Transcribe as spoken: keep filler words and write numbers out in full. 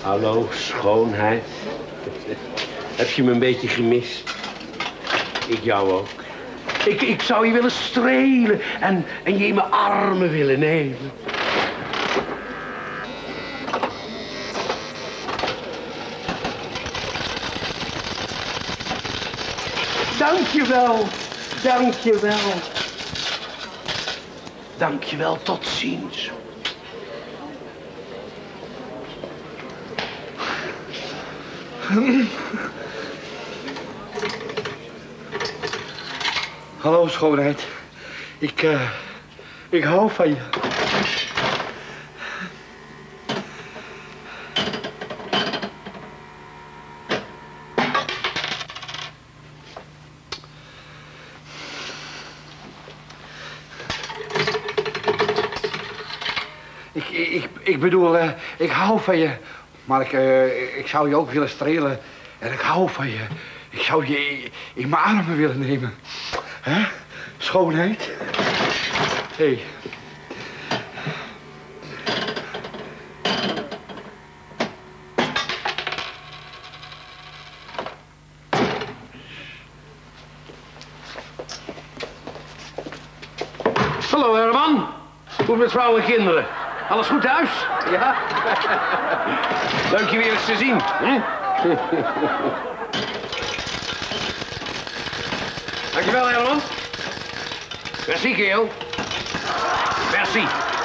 Hallo, schoonheid. Heb je me een beetje gemist? Ik jou ook. Ik, ik zou je willen strelen en, en je in mijn armen willen nemen. Dank je wel. Dank je wel. Dank je wel. Tot ziens. Hallo, schoonheid. Ik, uh, ik hou van je. Ik, ik, ik bedoel, uh, ik hou van je. Maar ik, uh, ik zou je ook willen strelen. En ik hou van je. Ik zou je in mijn armen willen nemen. Hè? Schoonheid. Hé. Hey. Hallo Herman. Hoe met vrouw en kinderen? Alles goed thuis? Ja? Leuk je weer eens te zien. Hm? Dankjewel Herman. Merci, kerel. Merci.